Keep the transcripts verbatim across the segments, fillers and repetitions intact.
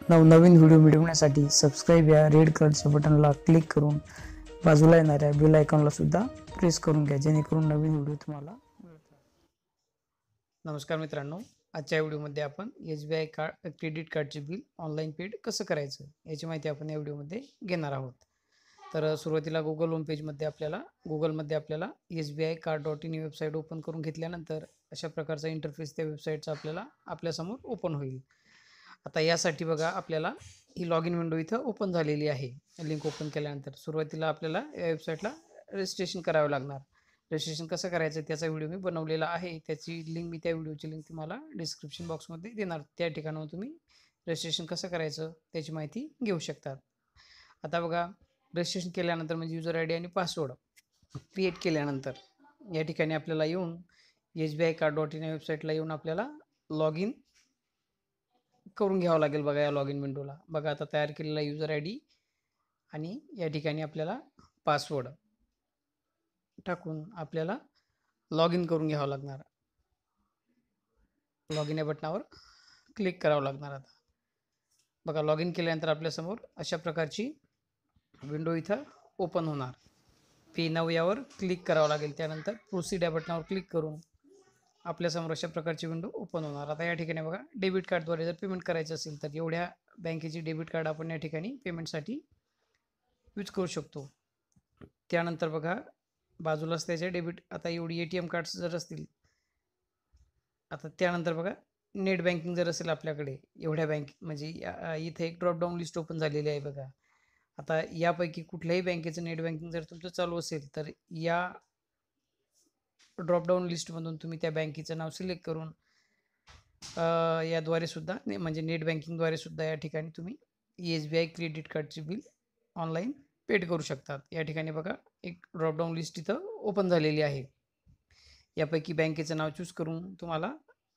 नवनवीन व्हिडिओ मिळवण्यासाठी सबस्क्राईब या रेड कलरच्या बटनला क्लिक करून बाजूला येणाऱ्या बेल आयकॉनला सुद्धा प्रेस करून घ्या, जेणेकरून नवीन व्हिडिओ तुम्हाला मिळतील. नमस्कार मित्रांनो, आजच्या व्हिडिओमध्ये आपण S B I card credit कार्डचे बिल ऑनलाईन पेड कसं करायचं याची माहिती आपण या व्हिडिओमध्ये घेणार आहोत. तर सुरुवातीला गुगल होम पेजमध्ये आपल्याला गुगलमध्ये आपल्याला S B I card dot in ही वेबसाईट ओपन करून घेतल्यानंतर अशा प्रकारचा इंटरफेस त्या वेबसाईटचा आपल्याला आपल्यासमोर ओपन होईल. आता यासाठी बघा आपल्याला ही लॉग इन विंडो इथं ओपन झालेली आहे. लिंक ओपन केल्यानंतर सुरुवातीला आपल्याला या वेबसाईटला रजिस्ट्रेशन करावं लागणार. रजिस्ट्रेशन कसं करायचं त्याचा व्हिडिओ मी बनवलेला आहे, त्याची लिंक मी त्या व्हिडिओची लिंक तुम्हाला डिस्क्रिप्शन बॉक्समध्ये देणार. त्या ठिकाणावर तुम्ही रजिस्ट्रेशन कसं करायचं त्याची माहिती घेऊ शकतात. आता बघा रजिस्ट्रेशन केल्यानंतर म्हणजे युजर आय डी आणि पासवर्ड क्रिएट केल्यानंतर या ठिकाणी आपल्याला येऊन S B I card dot in या वेबसाईटला येऊन आपल्याला लॉग इन करून घ्यावं लागेल. बघा या लॉग इन विंडोला बघा आता तयार केलेला युजर आय डी आणि या ठिकाणी आपल्याला पासवर्ड टाकून आपल्याला लॉग इन करून घ्यावं लागणार. लॉग इन या बटनावर क्लिक करावं लागणार. आता बघा लॉग इन केल्यानंतर आपल्यासमोर अशा प्रकारची विंडो इथं ओपन होणार. पे नाऊ यावर क्लिक करावं लागेल. त्यानंतर प्रोसीड या बटनावर क्लिक करून आपल्यासमोर अशा प्रकारची विंडो ओपन होणार. आता या ठिकाणी बघा डेबिट कार्डद्वारे जर पेमेंट करायचं असेल तर एवढ्या बँकेची डेबिट कार्ड आपण या ठिकाणी पेमेंटसाठी यूज करू शकतो. त्यानंतर बघा बाजूलाच त्याचे डेबिट आता एवढी ए टी एम कार्ड्स जर असतील, आता त्यानंतर बघा नेट बँकिंग जर असेल आपल्याकडे एवढ्या बँक म्हणजे इथे एक ड्रॉपडाऊन लिस्ट ओपन झालेली आहे बघा. आता यापैकी कुठल्याही बँकेचं नेट बँकिंग जर तुमचं चालू असेल तर या ड्रॉपडाऊन लिस्टमधून तुम्ही त्या बँकेचं नाव सिलेक्ट करून याद्वारे सुद्धा म्हणजे नेट बँकिंगद्वारे सुद्धा या ठिकाणी तुम्ही एस बी आय क्रेडिट कार्डचे बिल ऑनलाईन पेड करू शकतात. या ठिकाणी बघा एक ड्रॉपडाऊन लिस्ट इथं ओपन झालेली आहे. यापैकी बँकेचं नाव चूज करून तुम्हाला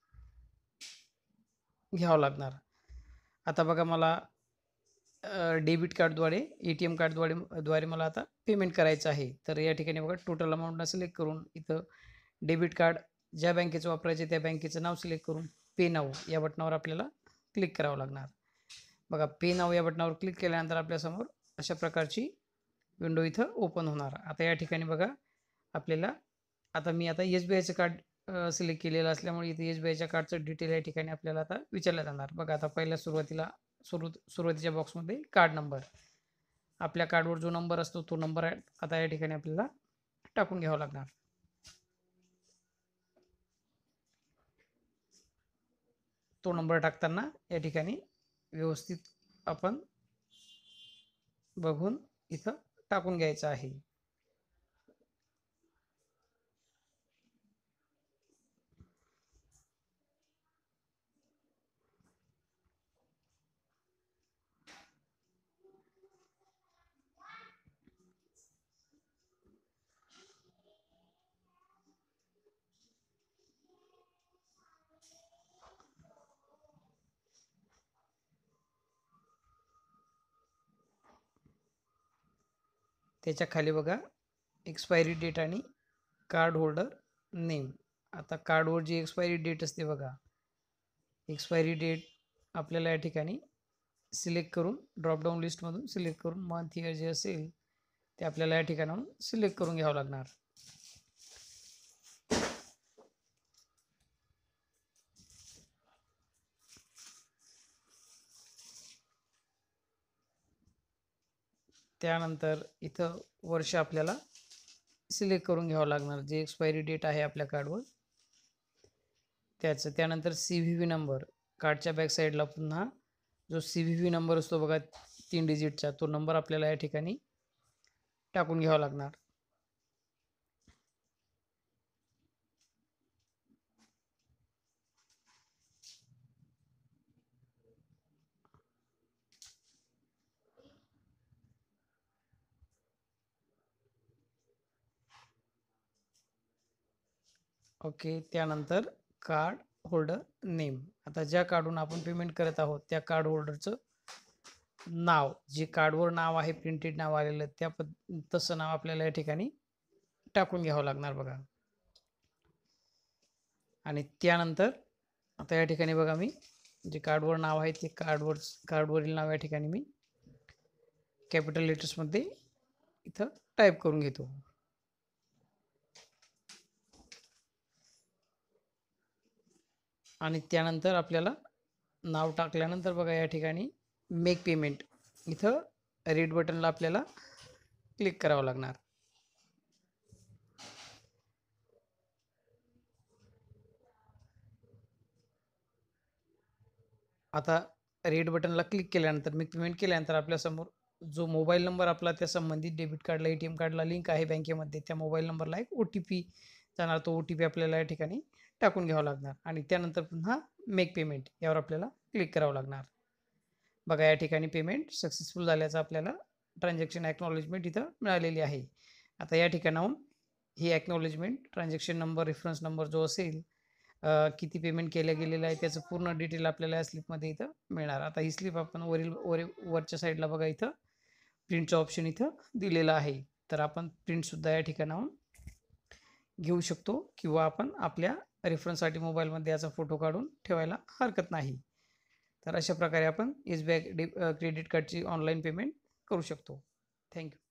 घ्यावं लागणार. आता बघा मला डेबिट कार्डद्वारे ए टी एम कार्डद्वारे द्वारे मला आता पेमेंट करायचं आहे. तर या ठिकाणी बघा टोटल अमाऊंटला सिलेक्ट करून इथं डेबिट कार्ड ज्या बँकेचं वापरायचे त्या बँकेचं नाव सिलेक्ट करून पे नाऊ या बटनावर आपल्याला क्लिक करावं लागणार. बघा पे नाऊ या बटनावर क्लिक केल्यानंतर आपल्यासमोर अशा प्रकारची विंडो इथं ओपन होणार. आता या ठिकाणी बघा आपल्याला आता मी आता एस बी आयचं कार्ड सिलेक्ट केलेलं असल्यामुळे इथे एस बी आयच्या कार्डचं डिटेल या ठिकाणी आपल्याला आता विचारलं जाणार. बघा आता पहिल्या सुरुवातीला सुरु सुरुवातीच्या बॉक्समध्ये कार्ड नंबर, आपल्या कार्डवर जो नंबर असतो तो नंबर आता या ठिकाणी आपल्याला टाकून घ्यावा लागणार. तो नंबर टाकताना या ठिकाणी व्यवस्थित आपण बघून इथं टाकून घ्यायचा आहे. त्याच्या खाली बघा एक्सपायरी डेट आणि कार्ड होल्डर नेम. आता कार्डवर जी एक्सपायरी डेट असते बघा, एक्सपायरी डेट आपल्याला या ठिकाणी सिलेक्ट करून ड्रॉपडाऊन लिस्टमधून सिलेक्ट करून मंथ इयर जे असेल ते आपल्याला या ठिकाणाहून सिलेक्ट करून घ्यावं लागणार. त्यानंतर इथं वर्ष आपल्याला सिलेक्ट करून घ्यावं लागणार जे एक्सपायरी डेट आहे आपल्या कार्डवर त्याचं. त्यानंतर सी व्ही व्ही नंबर, कार्डच्या बॅक साईडला पुन्हा जो सी व्ही व्ही नंबर असतो बघा तीन डिजिटचा, तो नंबर आपल्याला या ठिकाणी टाकून घ्यावा लागणार. ओके. त्यानंतर कार्ड होल्डर नेम, आता ज्या कार्डवरून आपण पेमेंट करत आहोत त्या कार्ड होल्डरचं नाव, जे कार्डवर नाव आहे प्रिंटेड नाव आलेलं त्या तसं नाव आपल्याला या ठिकाणी टाकून घ्यावं लागणार बघा. आणि त्यानंतर आता या ठिकाणी बघा मी जे कार्डवर नाव आहे ते कार्डवर कार्डवरील नाव या ठिकाणी मी कॅपिटल लेटर्समध्ये इथं टाईप करून घेतो. आणि त्यानंतर आपल्याला नाव टाकल्यानंतर बघा या ठिकाणी मेक पेमेंट इथं रेड बटनला आपल्याला क्लिक करावं लागणार. आता रेड बटनला क्लिक केल्यानंतर मेक पेमेंट केल्यानंतर आपल्यासमोर जो मोबाईल नंबर आपला त्या संबंधित डेबिट कार्डला ए टी एम कार्डला लिंक आहे बँकेमध्ये, त्या मोबाईल नंबरला एक ओ टी पी जाणार. तो ओ टी पी आपल्याला या ठिकाणी टाकून घ्यावा लागणार आणि त्यानंतर पुन्हा मेक पेमेंट यावर आपल्याला क्लिक करावं लागणार. बघा या ठिकाणी पेमेंट सक्सेसफुल झाल्याचं आपल्याला ट्रान्झॅक्शन ॲक्नॉलेजमेंट इथं मिळालेली आहे. आता या ठिकाणाहून ही acknowledgement transaction number, reference number जो असेल, किती पेमेंट केलं गेलेलं आहे त्याचं पूर्ण डिटेल आपल्याला या स्लिपमध्ये इथं मिळणार. आता ही स्लिप आपण वरील वर वरच्या साईडला बघा इथं प्रिंटचं ऑप्शन इथं दिलेलं आहे. तर आपण प्रिंटसुद्धा या ठिकाणाहून घेऊ शकतो किंवा आपण आपल्या रेफरन्ससाठी मोबाईलमध्ये याचा फोटो काढून ठेवायला हरकत नाही. तर अशा प्रकारे आपण एस बी आय क्रेडिट कार्डची ऑनलाईन पेमेंट करू शकतो. थँक्यू.